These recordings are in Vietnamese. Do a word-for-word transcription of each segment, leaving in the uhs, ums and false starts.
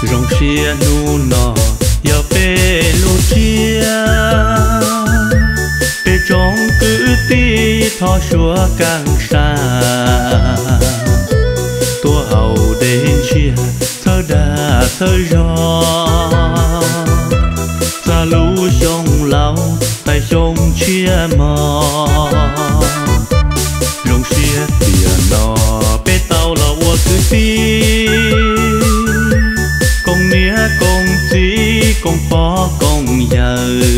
rong xia nu nọ giờ bê lu chia bê trong cứ tí thọ xua càng xa tua hậu đến chia thơ đà thơ gió ra lũ sông lao tại sông chia mò rong xia tiền nọ bê tàu là ua cứ tí công nia công tí công phó công giờ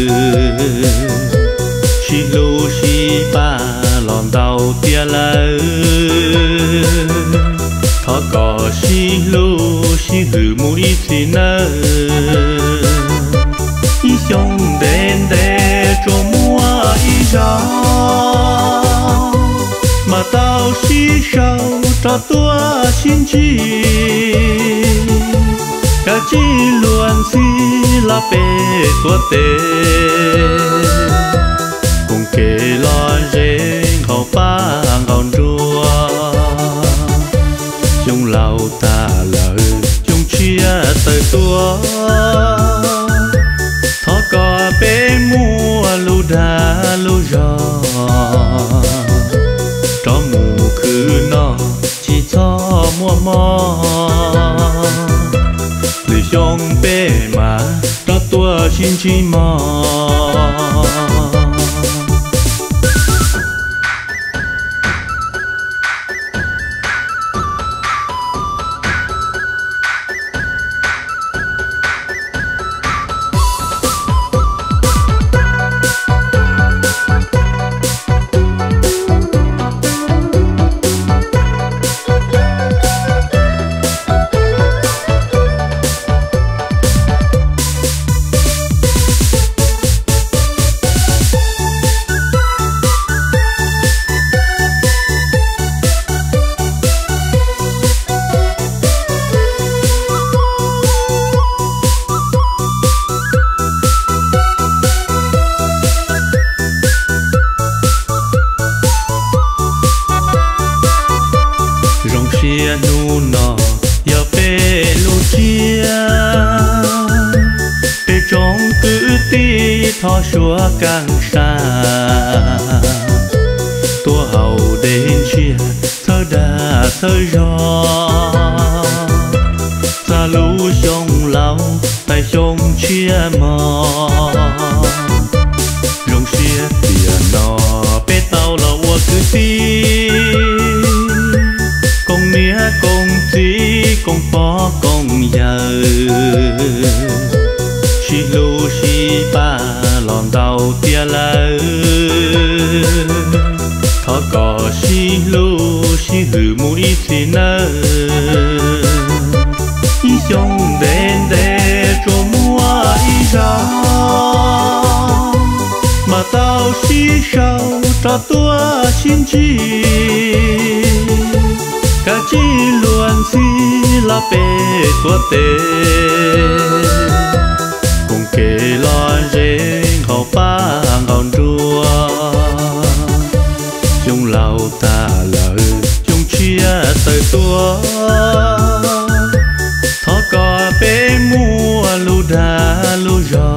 chi lu chi ba lòn đầu tia lơ thọ cỏ chi lu chi hử mũi chi nơ y sông đen đe cho mua y gió mà tao chi sâu cho tua xin chi cả chi luôn si la bê tua tê cùng kề lo dễ hậu ba hòn rùa chung lâu ta lời chung chia tới tua thọ cò bê mua lu đà lu giò cho mù khứ nó chỉ cho mua mò lì sông bê mà cho tua xin chi mò chia nu nọ giờ bê lu chia bê trong cứ tí thọ xua càng xa tua hậu đến chia thơ đà thơ gió ra lũ sông lao tại sông chia mò rong xia tiền nọ bê tàu là ua cứ tí công nia công tí công phó công giờ chi lu chi ba lòn đầu tia lơ thọ cỏ chi lu chi hử mũi chi nơ y sông đen đe cho mua y gió mà tao chi sâu cho tua xin chi cả chi luôn si la bê tua tê cùng kề lo dễ hậu ba hòn rùa chung lâu ta lời chung chia tới tua thọ cò bê mua lu đà lu giò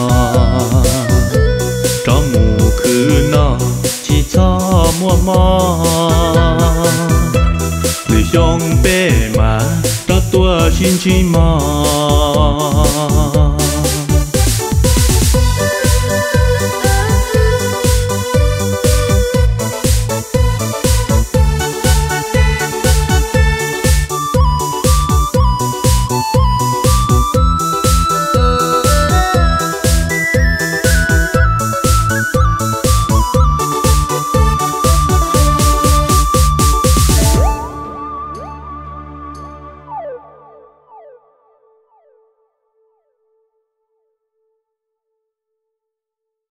cho mù khứ nó chỉ cho mua mò lì sông bê mà cho tua xin chi mò